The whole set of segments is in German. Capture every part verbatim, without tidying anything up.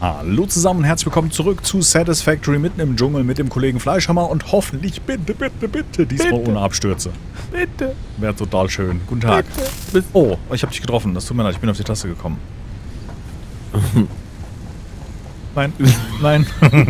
Hallo zusammen und herzlich willkommen zurück zu Satisfactory mitten im Dschungel mit dem Kollegen Fleischhammer und hoffentlich bitte, bitte, bitte diesmal bitte. ohne Abstürze. Bitte. Wäre total schön. Guten Tag. Bitte. Oh, ich habe dich getroffen. Das tut mir leid, ich bin auf die Taste gekommen. Nein, nein.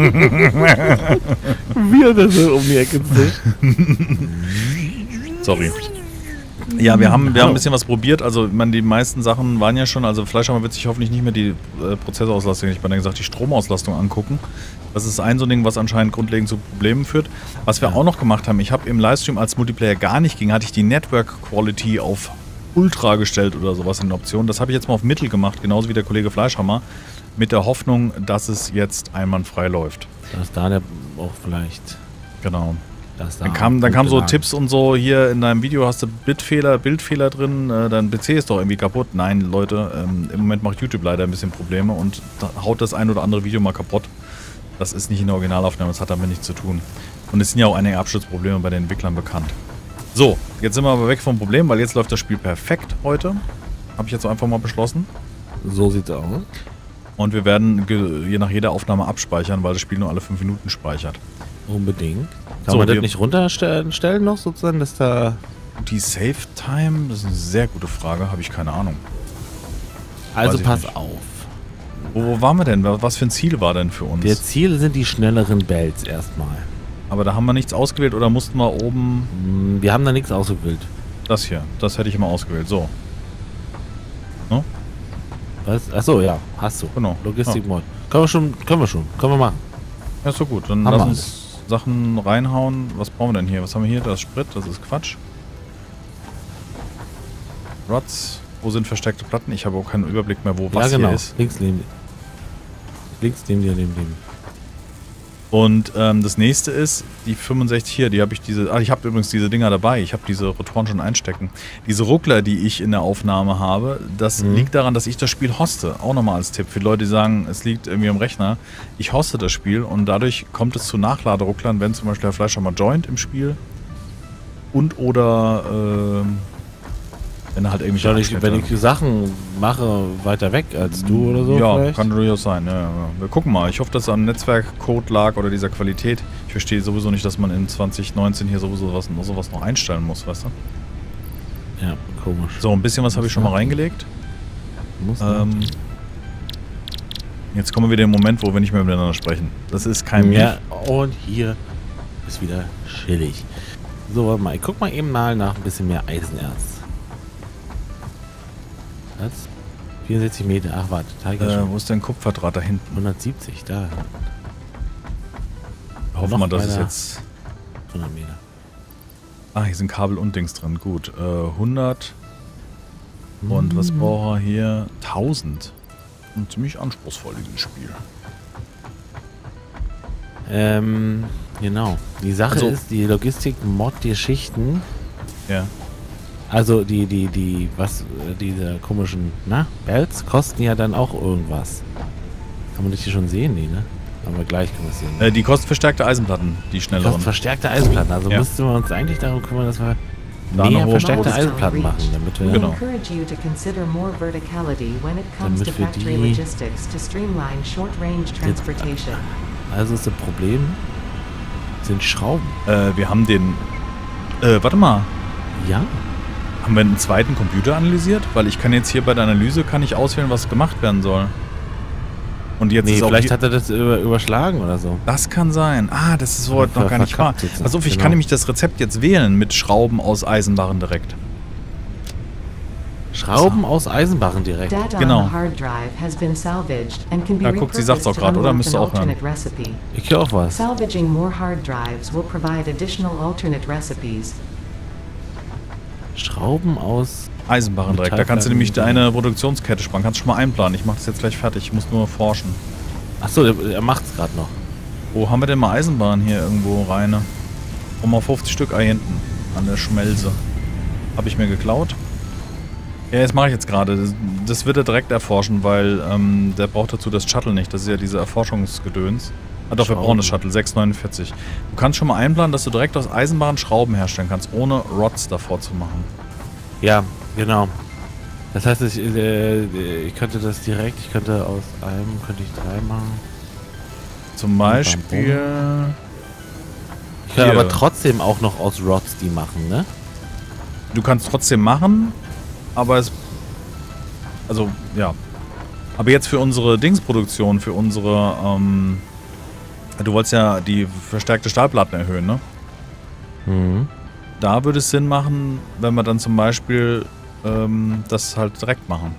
Wie er das so um die Ecke zieht. Sorry. Ja, wir haben, wir haben ein bisschen was probiert. Also, ich meine, die meisten Sachen waren ja schon. Also, Fleischhammer wird sich hoffentlich nicht mehr die äh, Prozessorauslastung, ich habe gesagt, die Stromauslastung angucken. Das ist ein so ein Ding, was anscheinend grundlegend zu Problemen führt. Was wir ja. auch noch gemacht haben, ich habe im Livestream, als Multiplayer gar nicht ging, hatte ich die Network Quality auf Ultra gestellt oder sowas in der Option. Das habe ich jetzt mal auf Mittel gemacht, genauso wie der Kollege Fleischhammer, mit der Hoffnung, dass es jetzt einwandfrei läuft. Dass da der auch vielleicht. Genau. Dass da dann kam, dann kam so Tipps und so, hier in deinem Video hast du Bitfehler, Bildfehler drin, äh, dein P C ist doch irgendwie kaputt. Nein, Leute, ähm, im Moment macht YouTube leider ein bisschen Probleme und da haut das ein oder andere Video mal kaputt. Das ist nicht in der Originalaufnahme, das hat damit nichts zu tun. Und es sind ja auch einige Absturzprobleme bei den Entwicklern bekannt. So, jetzt sind wir aber weg vom Problem, weil jetzt läuft das Spiel perfekt heute. Habe ich jetzt einfach mal beschlossen. So sieht's aus. Und wir werden je nach jeder Aufnahme abspeichern, weil das Spiel nur alle fünf Minuten speichert. Unbedingt. Kann so, man das nicht runterstellen noch sozusagen, dass da... Die Save Time, das ist eine sehr gute Frage, habe ich keine Ahnung. Also pass nicht. auf. Wo, wo waren wir denn? Was für ein Ziel war denn für uns? Der Ziel sind die schnelleren Bells erstmal. Aber da haben wir nichts ausgewählt oder mussten wir oben... Wir haben da nichts ausgewählt. Das hier, das hätte ich mal ausgewählt, so. No? Was? Achso, ja, hast du. Genau. Logistik-Mod. Ja. Können wir schon, können wir schon, können wir machen. Ja, ist so gut. Dann haben lass uns Sachen reinhauen. Was brauchen wir denn hier? Was haben wir hier? Das ist Sprit, das ist Quatsch. Rods. Wo sind versteckte Platten? Ich habe auch keinen Überblick mehr, wo ja, was genau. hier ist. Links neben dir. Links neben dir, neben dem. Und ähm, das nächste ist, die fünfundsechzig hier, die habe ich diese, ah, ich habe übrigens diese Dinger dabei, ich habe diese Rotoren schon einstecken. Diese Ruckler, die ich in der Aufnahme habe, das mhm. liegt daran, dass ich das Spiel hoste. Auch nochmal als Tipp für Leute, die sagen, es liegt irgendwie am Rechner. Ich hoste das Spiel und dadurch kommt es zu Nachladerucklern, wenn zum Beispiel der Fleischhammer joint im Spiel und oder ähm, wenn er halt irgendwie ich, wenn ich Sachen mache weiter weg als du oder so. Ja, vielleicht? Kann durchaus sein. Ja, ja. Wir gucken mal. Ich hoffe, dass es am Netzwerkcode lag oder dieser Qualität. Ich verstehe sowieso nicht, dass man in zwanzig neunzehn hier sowieso was, sowas noch einstellen muss, weißt du? Ja, komisch. So, ein bisschen was habe ich schon mal reingelegt. Muss ähm, jetzt kommen wir wieder im Moment, wo wir nicht mehr miteinander sprechen. Das ist kein Ja, und hier ist wieder chillig. So, warte mal. Ich guck mal eben mal nach ein bisschen mehr Eisenerz. Was? vierundsechzig Meter. Ach, warte. Äh, wo ist denn Kupferdraht da hinten? hundertsiebzig, da. Hoffen wir, dass es jetzt... hundert Meter. Ah, hier sind Kabel und Dings drin. Gut. Äh, hundert. Und was braucht er hier? tausend. Und ziemlich anspruchsvoll, dieses Spiel. Ähm, genau. Die Sache also, ist, die Logistik-Mod, die Schichten... Ja. Also die, die, die, was, diese komischen, na, Bells kosten ja dann auch irgendwas. Kann man das hier schon sehen? Nee, ne? Aber gleich können wir es sehen. Äh, die kosten verstärkte Eisenplatten, die schnelleren. Kosten verstärkte Eisenplatten, also ja. müssten wir uns eigentlich darum kümmern, dass wir da mehr verstärkte Eisenplatten machen, damit wir, genau. damit wir die... Also ist das Problem, sind Schrauben. Äh, wir haben den, äh, warte mal. Ja. Haben wir einen zweiten Computer analysiert? Weil ich kann jetzt hier bei der Analyse kann ich auswählen, was gemacht werden soll. Und jetzt nee, ist auch vielleicht hat er das über, überschlagen oder so. Das kann sein. Ah, das ist so heute noch gar nicht wahr. Also ich genau. kann nämlich das Rezept jetzt wählen mit Schrauben aus Eisenbarren direkt. Schrauben so. aus Eisenbarren direkt. Genau. Ja, guck, sie sagt es auch gerade, oder? Müsste auch hören. Ich höre auch was. Salvaging more hard drives will provide additional alternate recipes. Schrauben aus Eisenbarren direkt. Da kannst du nämlich deine Produktionskette sparen. Kannst du schon mal einplanen. Ich mache das jetzt gleich fertig. Ich muss nur forschen. Achso, er, er macht es gerade noch. Wo haben wir denn mal Eisenbahn hier irgendwo rein? Um mal fünfzig Stück ah, hinten an der Schmelze. Habe ich mir geklaut. Ja, das mache ich jetzt gerade. Das, das wird er direkt erforschen, weil ähm, der braucht dazu das Shuttle nicht. Das ist ja diese Erforschungsgedöns. Ah doch, wir brauchen das Shuttle, sechs neunundvierzig. Du kannst schon mal einplanen, dass du direkt aus Eisenbahn Schrauben herstellen kannst, ohne Rods davor zu machen. Ja, genau. Das heißt, ich, äh, ich könnte das direkt, ich könnte aus einem, könnte ich drei machen. Zum Beispiel... Ich kann Hier. aber trotzdem auch noch aus Rods die machen, ne? Du kannst trotzdem machen, aber es... Also, ja. Aber jetzt für unsere Dingsproduktion, für unsere... Ähm, du wolltest ja die verstärkte Stahlplatten erhöhen, ne? Mhm. Da würde es Sinn machen, wenn wir dann zum Beispiel ähm, das halt direkt machen.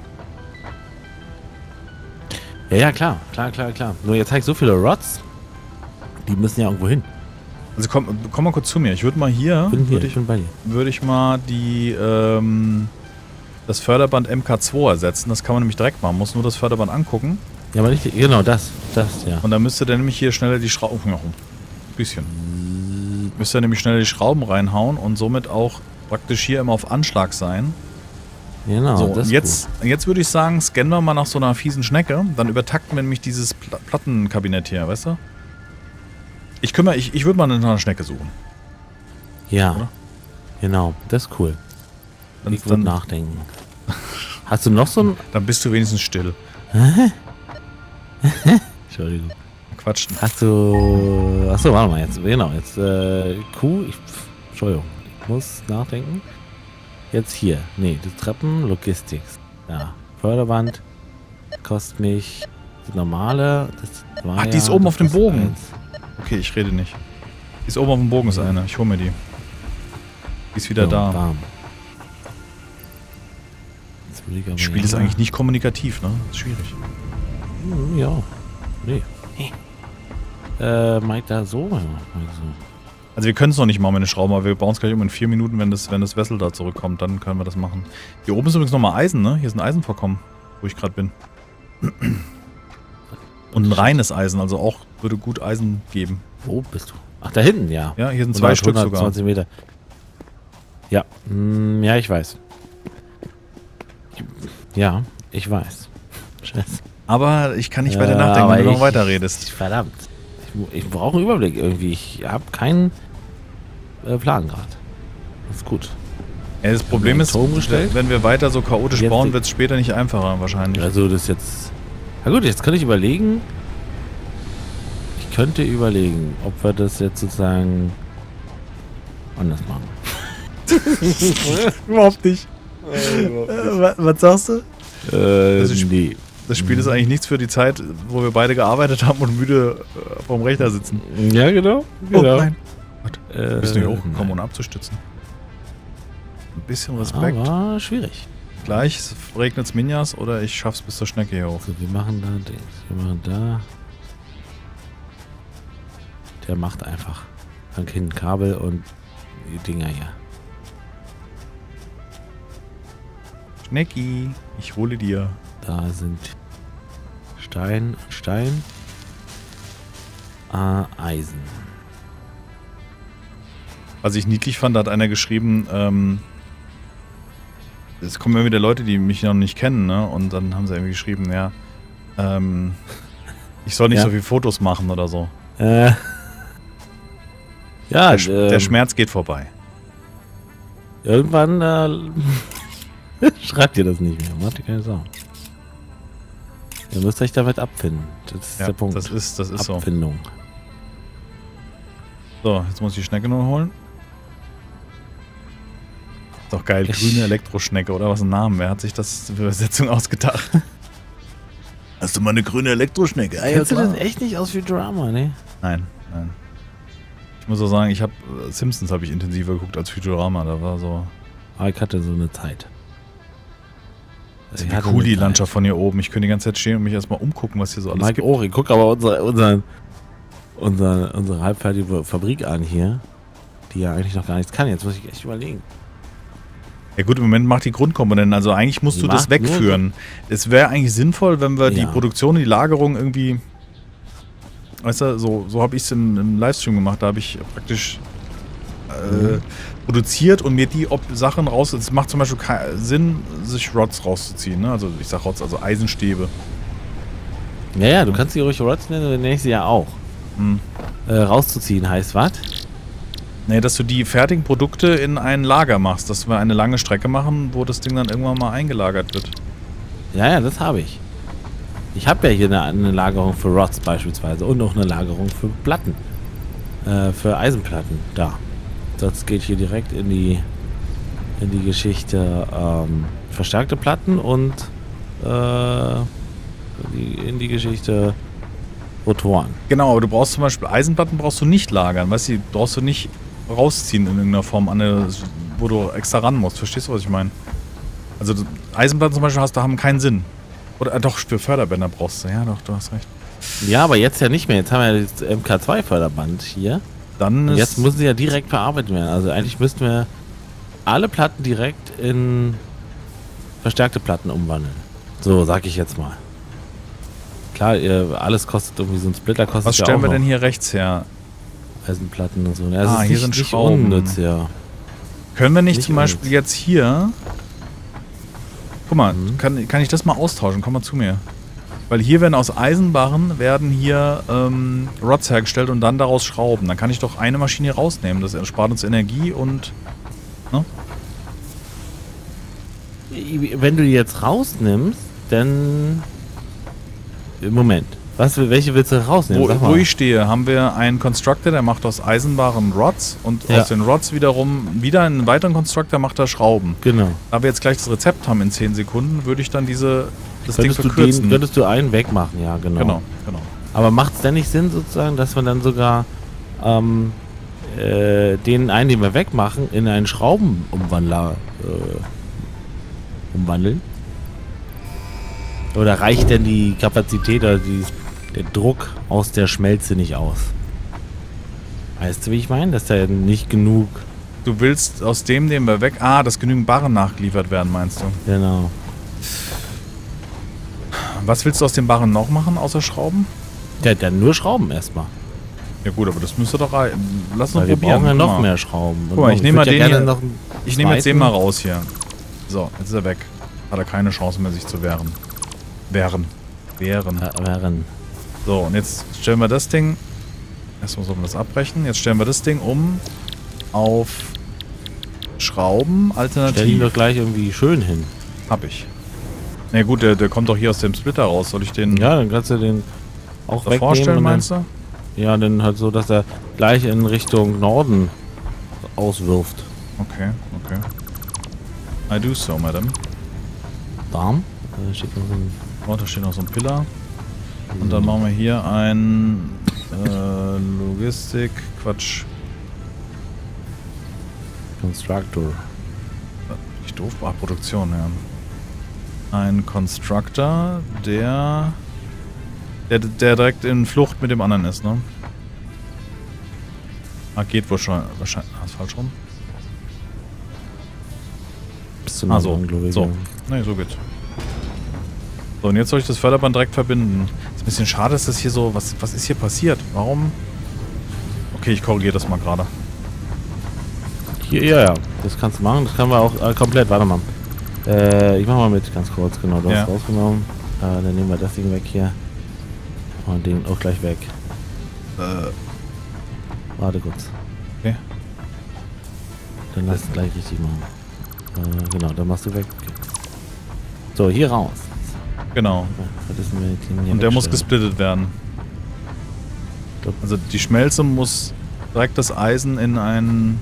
Ja, ja, klar, klar, klar, klar. Nur jetzt habe ich so viele Rods, die müssen ja irgendwo hin. Also komm, komm mal kurz zu mir. Ich würde mal hier, Bin hier, würde ich ich, bin bei dir. würd ich mal die ähm, das Förderband M K zwei ersetzen. Das kann man nämlich direkt machen. Man muss nur das Förderband angucken. Ja, aber nicht, genau, das, das, ja. Und dann müsste der nämlich hier schneller die Schrauben... Ein bisschen. Müsste er nämlich schneller die Schrauben reinhauen und somit auch praktisch hier immer auf Anschlag sein. Genau, So, das und ist jetzt, jetzt würde ich sagen, scannen wir mal nach so einer fiesen Schnecke. Dann übertakten wir nämlich dieses Pla Plattenkabinett hier, weißt du? Ich kümmere, ich, ich würde mal nach einer Schnecke suchen. gut. Ja, Oder? genau, das ist cool. Dann, Ich würde dann, nachdenken. Hast du noch so ein... dann bist du wenigstens still. Entschuldigung. Quatschen. Hast du... Achso, warte mal jetzt. Genau, jetzt äh, Q... Ich, pf, Entschuldigung. Ich muss nachdenken. Jetzt hier. Nee, die Treppen, Logistics. Ja. Förderband. Kostet mich... Die normale... Das war Ach, ja, die ist oben das auf dem ist Bogen. eins. Okay, ich rede nicht. Die ist oben auf dem Bogen ist eine. Ich hole mir die. Die ist wieder So, da. bam. Jetzt will ich aber Das Spiel ist ja- eigentlich nicht kommunikativ, ne? Das ist schwierig. Hm, ja. Nee. Äh, Mike da so? Ja, Mike so. Also wir können es noch nicht machen mit den Schrauben, aber wir bauen es gleich um in vier Minuten, wenn das, wenn das Vessel da zurückkommt, dann können wir das machen. Hier oben ist übrigens nochmal Eisen, ne? Hier ist ein Eisenvorkommen, wo ich gerade bin. Und ein reines Eisen, also auch würde gut Eisen geben. Wo bist du? Ach, da hinten, ja. Ja, hier sind zwei Stück sogar. hundertzwanzig Meter. Ja, hm, ja, ich weiß. Ja, ich weiß. Scheiße. Aber ich kann nicht weiter Ja, nachdenken, aber wenn du noch ich- weiter redest. Verdammt. Ich, mu- ich brauche einen Überblick irgendwie. Ich habe keinen äh, Plan gerade. Das ist gut. Ja, das Problem einen ist, Turm gestellt? wenn wir weiter so chaotisch Jetzt bauen, die- wird es später nicht einfacher wahrscheinlich. Also das jetzt... Na gut, jetzt kann ich überlegen. Ich könnte überlegen, ob wir das jetzt sozusagen anders machen. Überhaupt nicht. Was sagst du? Äh, Das ist- nee. Das Spiel ist eigentlich nichts für die Zeit, wo wir beide gearbeitet haben und müde äh, vorm Rechner sitzen. Ja, genau. Oh nein. Äh, Bist du nicht hochgekommen, nein. ohne abzustützen? Ein bisschen Respekt. Aber schwierig. Gleich regnet es Minjas oder ich schaff's bis zur Schnecke hier hoch. So, wir machen da Dings. Wir machen da. Der macht einfach. Dann hin Kabel und die Dinger hier. Schnecki, ich hole dir. Da sind Stein, Stein. Ah, Eisen. Was ich niedlich fand, da hat einer geschrieben, ähm, es kommen immer wieder Leute, die mich noch nicht kennen, ne? Und dann haben sie irgendwie geschrieben, ja, ähm, ich soll nicht Ja. so viele Fotos machen oder so. Äh. Ja, Der, Sch ähm, der Schmerz geht vorbei. Irgendwann äh, schreibt ihr das nicht mehr. Macht ihr keine Sorgen. Ihr müsst euch damit abfinden. Das ist Ja, der Punkt. das ist, das ist so. Abfindung. So, jetzt muss ich die Schnecke nur holen. Ist doch geil, Ich- grüne Elektroschnecke, oder was ein Name? Wer hat sich das für Übersetzung ausgedacht? Hast du mal eine grüne Elektroschnecke? Ah, ja, Kennst du klar. das echt nicht aus Futurama, ne? Nein, nein. Ich muss auch sagen, ich habe Simpsons habe ich intensiver geguckt als Futurama. Da war so. Aber ich hatte so eine Zeit. Also Ich wie hatte cool eine die Zeit. Landschaft von hier oben. Ich könnte die ganze Zeit stehen und mich erstmal umgucken, was hier so alles Mike gibt. Ori, guck aber unsere, unsere, unsere, unsere halbfertige Fabrik an hier, die ja eigentlich noch gar nichts kann. Jetzt muss ich echt überlegen. Ja gut, im Moment macht die Grundkomponenten. Also eigentlich musst Die du das macht nur wegführen. Es wäre eigentlich sinnvoll, wenn wir die Ja. Produktion, die Lagerung irgendwie. Weißt du, so, so habe ich es im, im Livestream gemacht. Da habe ich praktisch äh, produziert und mir die Ob Sachen raus. Es macht zum Beispiel keinen Sinn, sich Rods rauszuziehen. Ne? Also ich sag Rods, also Eisenstäbe. Ja, ja, du kannst sie ruhig Rods nennen, dann nenne ich sie ja auch. Hm. Äh, rauszuziehen heißt was? Nee, dass du die fertigen Produkte in ein Lager machst, dass wir eine lange Strecke machen, wo das Ding dann irgendwann mal eingelagert wird. Ja, ja, das habe ich. Ich habe ja hier eine, eine Lagerung für Rods beispielsweise und auch eine Lagerung für Platten. Äh, für Eisenplatten. Da. Das geht hier direkt in die in die Geschichte ähm, verstärkte Platten und äh, die, in die Geschichte Rotoren. Genau, aber du brauchst zum Beispiel Eisenplatten brauchst du nicht lagern, weißt du, die brauchst du nicht rausziehen in irgendeiner Form, an eine, wo du extra ran musst. Verstehst du, was ich meine? Also Eisenplatten zum Beispiel hast, da haben keinen Sinn. Oder äh, doch, für Förderbänder brauchst du. Ja, doch, du hast recht. Ja, aber jetzt ja nicht mehr. Jetzt haben wir ja das M K zwei Förderband hier. Dann Und ist jetzt müssen sie ja direkt verarbeitet werden. Also eigentlich müssten wir alle Platten direkt in verstärkte Platten umwandeln. So, sag ich jetzt mal. Klar, ihr, alles kostet irgendwie so ein Splitter kostet was ja stellen auch wir noch denn hier rechts her? Eisenplatten und so. Ja, Ah, ist hier nicht, sind nicht Schrauben. unnütz, ja. Können wir nicht, Nicht zum Beispiel unnütz. jetzt hier... Guck mal, Mhm. kann, kann ich das mal austauschen? Komm mal zu mir. Weil hier werden aus Eisenbarren werden hier ähm, Rods hergestellt und dann daraus Schrauben. Dann kann ich doch eine Maschine hier rausnehmen. Das spart uns Energie und... Ne? Wenn du die jetzt rausnimmst, dann... Moment. Was, welche willst du rausnehmen? Wo, Sag wo mal. ich stehe, haben wir einen Constructor, der macht aus Eisenbarren Rods und Ja. aus den Rods wiederum wieder einen weiteren Constructor macht er Schrauben. Genau. Da wir jetzt gleich das Rezept haben in zehn Sekunden, würde ich dann diese das Ding Könntest du, verkürzen. den, könntest du einen wegmachen, ja, genau. genau, genau. Aber macht es denn nicht Sinn sozusagen, dass wir dann sogar ähm, äh, den einen, den wir wegmachen, in einen Schraubenumwandler äh, umwandeln? Oder reicht denn die Kapazität oder die, der Druck aus der Schmelze nicht aus? Weißt du, wie ich meine? Dass da nicht genug... Du willst aus dem, den wir weg... Ah, dass genügend Barren nachgeliefert werden, meinst du? Genau. Was willst du aus den Barren noch machen, außer Schrauben? Ja, dann nur Schrauben erstmal. Ja gut, aber das müsste doch rein. Lass uns Weil wir probieren. brauchen ja Guck noch mal. mehr Schrauben. Guck mal, ich nehme mal würd den hier- noch einen Ich nehme jetzt den mal zweiten- raus hier. So, jetzt ist er weg. Hat er keine Chance mehr, sich zu wehren. Wehren. Wehren. Ja, wären. So, und jetzt stellen wir das Ding... Erstmal sollen wir das abbrechen. Jetzt stellen wir das Ding um auf Schrauben Stell ihn alternativ. doch gleich irgendwie schön hin. Hab ich. Na ja, gut, der, der kommt doch hier aus dem Splitter raus. Soll ich den Ja, dann kannst du den auch da wegnehmen. vorstellen, und dann, meinst du? Ja, dann halt so, dass er gleich in Richtung Norden auswirft. Okay, okay. I do so, madam. Darm? Da steht noch so ein Oh, da steht noch so ein Pillar. Und dann machen wir hier ein äh, Logistik, Quatsch. Constructor. Nicht doof, ah, Produktion, ja. Ein Constructor, der, der der direkt in Flucht mit dem anderen ist, ne? Ah, geht wohl schon. Wahrscheinlich. Ah, ist falsch rum. Bis zum Ah, so. glaube ich. So. ja. Ne, so geht's. So, und jetzt soll ich das Förderband direkt verbinden. Ist ein bisschen schade, dass das hier so... Was, was ist hier passiert? Warum? Okay, ich korrigiere das mal gerade. Hier, ja, ja. Das kannst du machen. Das können wir auch äh, komplett. Warte mal. Äh, ich mach mal mit, ganz kurz. Genau, du Ja. hast rausgenommen. Äh, dann nehmen wir das Ding weg hier. Und den auch gleich weg. Äh, Warte kurz. okay. Dann lass es gleich richtig machen. Äh, genau, dann machst du weg. Okay. So, hier raus. Genau. Ja, das müssen wir jetzt hier Und der muss wegstellen. gesplittet werden. Stopp. Also die Schmelze muss direkt das Eisen in ein...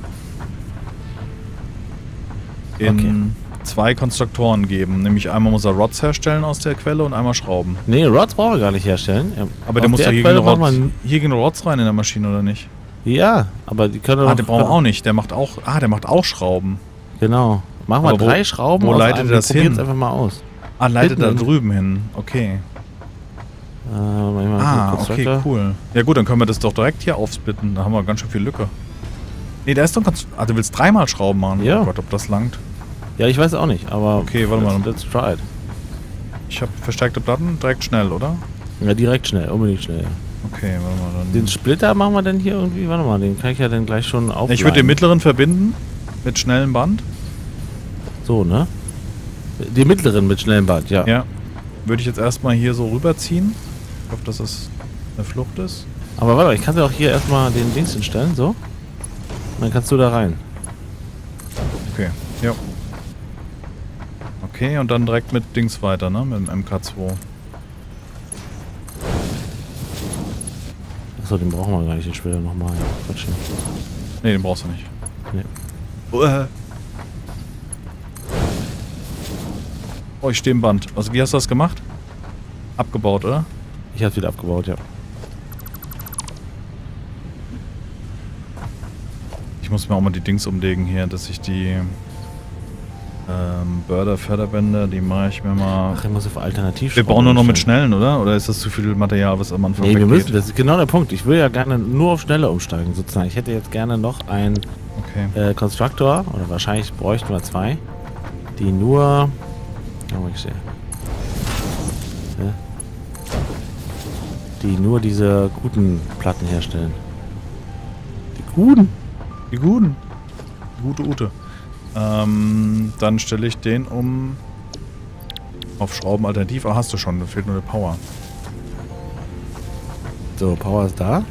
in Okay. zwei Konstruktoren geben. Nämlich einmal muss er Rods herstellen aus der Quelle und einmal Schrauben. Nee, Rods brauchen wir gar nicht herstellen. Ja, Aber aus der muss der doch hier Quelle gegen, brauchen Rods, wir- hier gegen Rods rein in der Maschine, oder nicht? Ja, aber die können Ah, doch... der braucht auch nicht. Der macht auch... Ah, der macht auch Schrauben. Genau. Machen wir Aber wo- drei Schrauben wo aus leitet einem. er das Wir probieren's hin? einfach mal aus. Ah, leitet da Hinten. drüben hin. Okay. Äh, manchmal Ah, kurz okay, weiter. cool. Ja gut, dann können wir das doch direkt hier aufsplitten. Da haben wir ganz schön viel Lücke. Nee, da ist doch ganz... Ah, du willst dreimal Schrauben machen? Ja. Oh Gott, ob das langt. Ja, ich weiß auch nicht, aber... Okay, warte mal. Let's, let's try it. Ich habe verstärkte Platten, direkt schnell, oder? Ja, direkt schnell, unbedingt schnell. Okay, warte mal. Dann Den Splitter machen wir dann hier irgendwie... Warte mal, den kann ich ja dann gleich schon aufladen. ich würde den mittleren verbinden mit schnellem Band. So, ne? Den mittleren mit schnellem Band, ja. Ja. Würde ich jetzt erstmal hier so rüberziehen. Ich hoffe, dass das eine Flucht ist. Aber warte mal, ich kann ja auch hier erstmal den Dings hinstellen, so. dann kannst du da rein. Okay, ja. Okay, und dann direkt mit Dings weiter, ne? Mit dem M K zwei. Achso, den brauchen wir gar nicht, den später nochmal. Ja, quatschen. Ne, den brauchst du nicht. Nee. Uah. Oh, ich stehe im Band. Also, wie hast du das gemacht? Abgebaut, oder? Ich hab's wieder abgebaut, ja. Ich muss mir auch mal die Dings umlegen hier, dass ich die ähm, Börder-Förderbänder, die mache ich mir mal... Ach, ich muss auf Alternativ. Wir bauen nur noch mit Schnellen, oder? Oder ist das zu viel Material, was am Anfang Nee, wir weggeht? müssen, das ist genau der Punkt. Ich will ja gerne nur auf Schnelle umsteigen, sozusagen. Ich hätte jetzt gerne noch einen Okay. äh, Konstruktor, oder wahrscheinlich bräuchten wir zwei, die nur... Oh, ich sehe. Ja. Die nur diese guten Platten herstellen. Die guten? Die guten. Die gute Ute. Ähm, dann stelle ich den um auf Schrauben alternativ. Ah, hast du schon. Da fehlt nur der Power. So, Power ist da.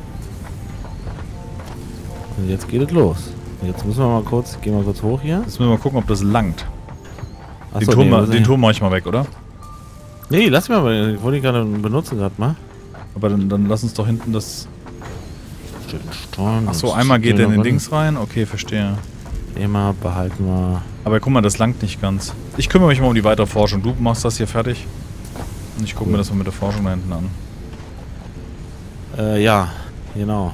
Und jetzt geht es los. Jetzt müssen wir mal kurz, gehen wir kurz hoch hier. Jetzt müssen wir mal gucken, ob das langt. Den Achso, Turm, nee, ma- muss den ich- Turm mache ich mal weg, oder? Nee, lass mich mal, ich wollte ihn gerade benutzen gerade mal. Aber dann, dann lass uns doch hinten das... Ach so, Das einmal ist geht hier er in den noch Dings rein. Okay, verstehe. Immer behalten wir. Aber guck mal, das langt nicht ganz. Ich kümmere mich mal um die weitere Forschung. Du machst das hier fertig. Und ich gucke Cool. mir das mal mit der Forschung da hinten an. Äh, ja, genau.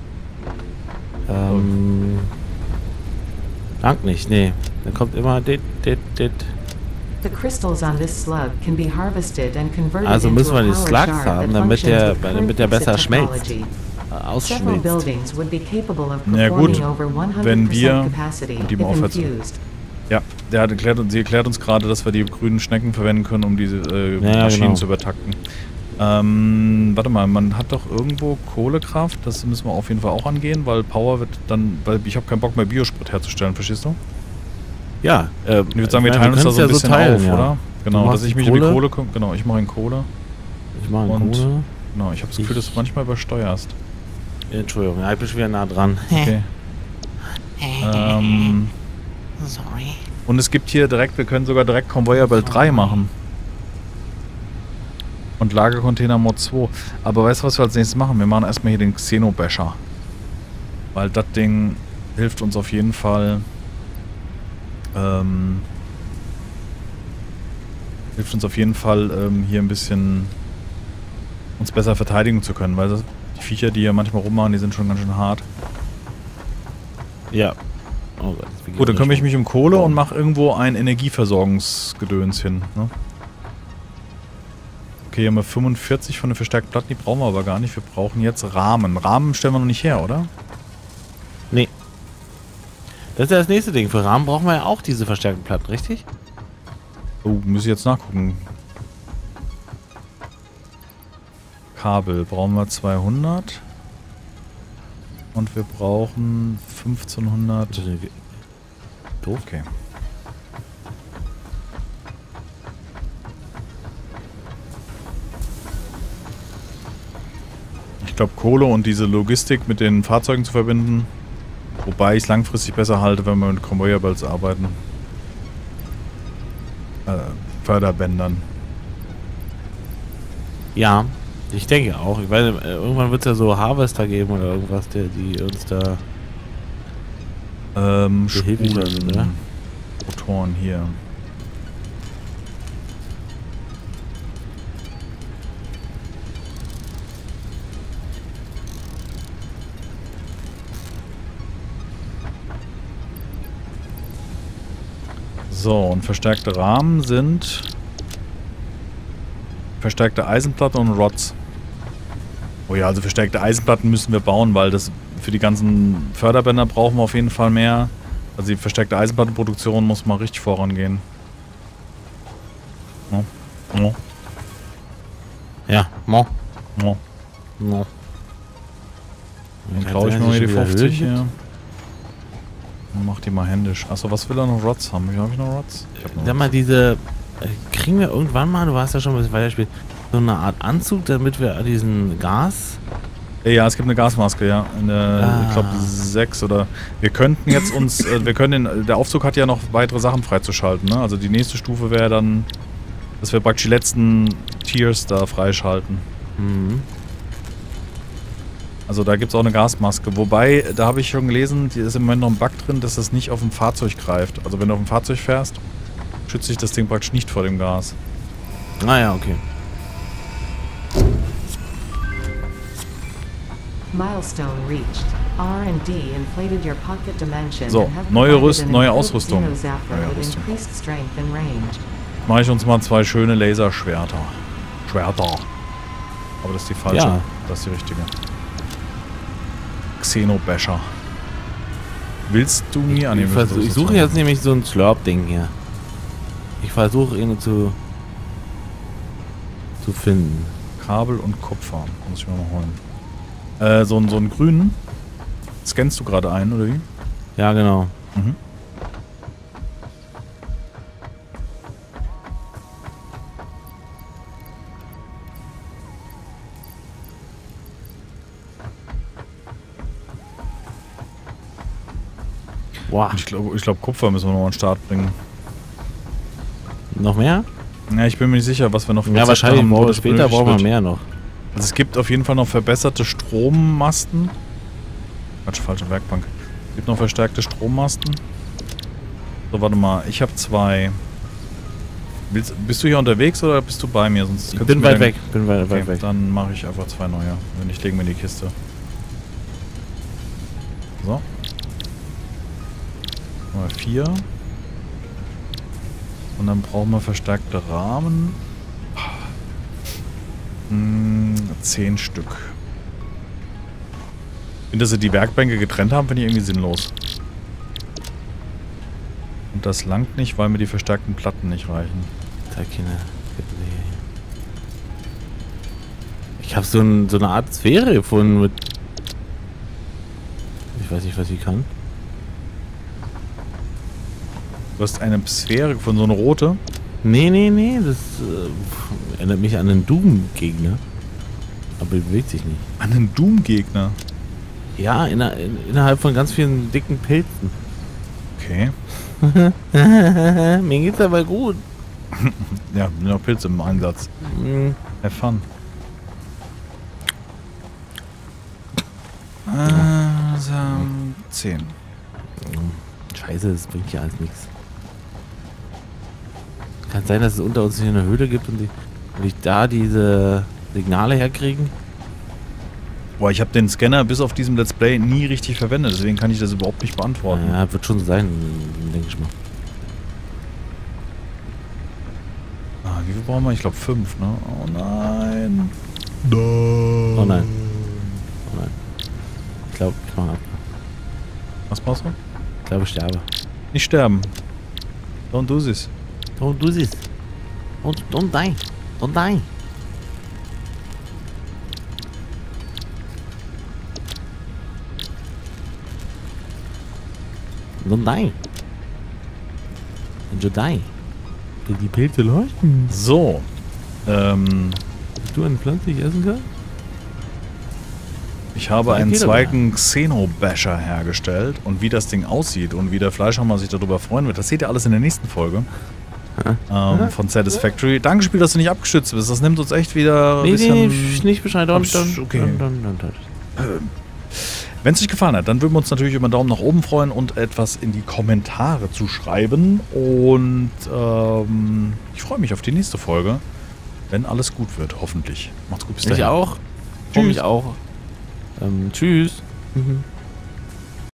Ähm. Langt nicht, nee. Da kommt immer dit, dit, dit. The crystals on this slug can be harvested and converted Also into müssen wir a die power Slugs shard haben, that damit functions der- with current damit der besser Exit schmelzt. technology. Äh, Several Ausschmilzt. buildings would be capable of Ja, gut, performing over one hundred wenn wir percent capacity mit if ihm aufhört zu- infused. Ja, der hat erklärt, sie erklärt uns gerade, dass wir die grünen Schnecken verwenden können, um diese äh, Ja, Maschinen genau. zu übertakten. Ähm, warte mal, man hat doch irgendwo Kohlekraft, das müssen wir auf jeden Fall auch angehen, weil Power wird dann, weil ich habe keinen Bock mehr Biosprit herzustellen, verstehst du? Ja, äh, Ich würde sagen, wir teilen uns da so ein bisschen auf, oder? Genau, machst dass ich die mich um die Kohle. Kohle komme. Genau, ich mache in Kohle. Ich mache Und- Kohle. Genau, ich habe das Gefühl, Ich- dass du manchmal übersteuerst. Entschuldigung, ja, ich bin schon wieder nah dran. Okay. ähm, Sorry. und es gibt hier direkt, wir können sogar direkt Conveyor Belt drei machen. Und Lagercontainer Mod zwei. Aber weißt du, was wir als nächstes machen? Wir machen erstmal hier den Xenobasher. Weil das Ding hilft uns auf jeden Fall. Ähm, hilft uns auf jeden Fall ähm, hier ein bisschen uns besser verteidigen zu können. Weil das, die Viecher, die hier manchmal rummachen, die sind schon ganz schön hart. Ja. Oh Gott, das beginnt Gut, dann kümmere ich nicht. mich um Kohle und mache irgendwo ein Energieversorgungsgedöns hin. Ne? Okay, hier haben wir fünfundvierzig von den verstärkten Platten, die brauchen wir aber gar nicht. Wir brauchen jetzt Rahmen. Rahmen stellen wir noch nicht her, oder? Nee. Das ist ja das nächste Ding. Für Rahmen brauchen wir ja auch diese verstärkten Platten, richtig? Oh, muss ich jetzt nachgucken. Kabel brauchen wir zweihundert. Und wir brauchen fünfzehnhundert. Doof. Okay. Ich glaube, Kohle und diese Logistik mit den Fahrzeugen zu verbinden. Wobei ich es langfristig besser halte, wenn wir mit Conveyor Belts arbeiten. Äh, Förderbändern. Ja, ich denke auch. Ich weiß, nicht, äh, irgendwann wird es ja so Harvester geben oder irgendwas, der, die uns da... Ähm, Behilflich Spulen, sind, oder? Motoren hier. So, und verstärkte Rahmen sind verstärkte Eisenplatten und Rods. Oh ja, also verstärkte Eisenplatten müssen wir bauen, weil das für die ganzen Förderbänder brauchen wir auf jeden Fall mehr. Also die verstärkte Eisenplattenproduktion muss mal richtig vorangehen. No. No. Ja, mo. No. mo. Dann klaue ich mir mal hier die fünfzig hier. Und mach die mal händisch. Achso, was will er noch? Rods haben? Wie habe ich noch Rods? Ich hab noch Sag mal, diese... äh, Kriegen wir irgendwann mal, du warst ja schon ein bisschen weiter gespielt, so eine Art Anzug, damit wir an diesen Gas... Ja, es gibt eine Gasmaske, ja. Eine, Ah. Ich glaube sechs oder. Wir könnten jetzt uns. äh, wir können den, der Aufzug hat ja noch weitere Sachen freizuschalten, ne? Also die nächste Stufe wäre dann, dass wir praktisch die letzten Tiers da freischalten. Mhm. Also da gibt es auch eine Gasmaske. Wobei, da habe ich schon gelesen, die ist im Moment noch ein Bug drin, dass das nicht auf dem Fahrzeug greift. Also wenn du auf dem Fahrzeug fährst, schützt sich das Ding praktisch nicht vor dem Gas. Ah ja, okay. Milestone reached. R and D inflated your pocket dimension So, and have neue provided Rüst- an neue improved Ausrüstung. Xenozapper Neue with Rüstung. increased strength and range. Mache ich uns mal zwei schöne Laserschwerter. Schwerter. Aber das ist die falsche. Ja. Das ist die richtige. Xenobasher. Willst du mir an Ich, versuch, ich suche jetzt nämlich so ein Slurp-Ding hier. Ich versuche ihn zu zu finden. Kabel und Kupfer. Muss ich mir mal holen. Äh, so, einen- so einen grünen. Scannst du gerade ein, oder wie? Ja, genau. Mhm. Boah, Ich glaube, ich glaub, Kupfer müssen wir noch an den Start bringen. noch mehr? Ja, ich bin mir nicht sicher, was wir noch für Ja, Rezepte wahrscheinlich haben, wo brauchen wir das später benötigt brauchen wir wird. mehr noch. Also es gibt auf jeden Fall noch verbesserte Strommasten. Quatsch, falsche Werkbank. Es gibt noch verstärkte Strommasten. So, warte mal. Ich habe zwei. Willst, bist du hier unterwegs oder bist du bei mir? Sonst Ich könntest bin du mir weit dann- weg. Bin weit, Okay, weit weg. dann mache ich einfach zwei neue. Wenn nicht, legen wir in die Kiste. So. Mal vier. Und dann brauchen wir verstärkte Rahmen. Hm, zehn Stück. Ich finde, dass sie die Werkbänke getrennt haben, finde ich irgendwie sinnlos. Und das langt nicht, weil mir die verstärkten Platten nicht reichen. Da keine. Ich habe so, ein, so eine Art Sphäre gefunden mit. Ich weiß nicht, was sie kann. Du hast eine Sphäre von so eine rote. Nee, nee, nee, das äh, erinnert mich an einen Doom-Gegner. Aber bewegt sich nicht. An einen Doom-Gegner. Ja, inner, in, innerhalb von ganz vielen dicken Pilzen. Okay. Mir geht's aber gut. Ja, noch Pilze im Einsatz. Hm, Have fun. Also, zehn. Scheiße, das bringt ja alles nichts. Kann sein, dass es unter uns hier eine Höhle gibt und, die, und ich da diese Signale herkriegen. Boah, ich habe den Scanner bis auf diesem Let's Play nie richtig verwendet, deswegen kann ich das überhaupt nicht beantworten. Ja, wird schon so sein, denke ich mal. Ah, wie viel brauchen wir? Ich glaube fünf, ne? Oh nein. Oh nein. Oh nein. Ich glaube, ich mache ab. Was brauchst du? Ich glaube, ich sterbe. Nicht sterben. Don't do this. Don't do this. Don't, don't die. Don't die. Don't die. Don't you die. Will die Pilze leuchten? So. Ähm, Bist du eine Pflanze, die ich essen kann? ich habe Zwei einen Kilogramm. zweiten Xenobasher hergestellt und wie das Ding aussieht und wie der Fleischhammer sich darüber freuen wird, das seht ihr alles in der nächsten Folge. Ähm, von Satisfactory. Danke, Spiel, dass du nicht abgestützt bist. Das nimmt uns echt wieder ein Nee, bisschen... nee, nee, nicht Bescheid. Don't, Abs- don't, okay. don't, don't, don't, don't. Wenn es euch gefallen hat, dann würden wir uns natürlich über einen Daumen nach oben freuen und etwas in die Kommentare zu schreiben. Und ähm, ich freue mich auf die nächste Folge, wenn alles gut wird, hoffentlich. Macht's gut, bis dahin. Ich auch. Tschüss. Ich auch. Ähm, tschüss. Mhm.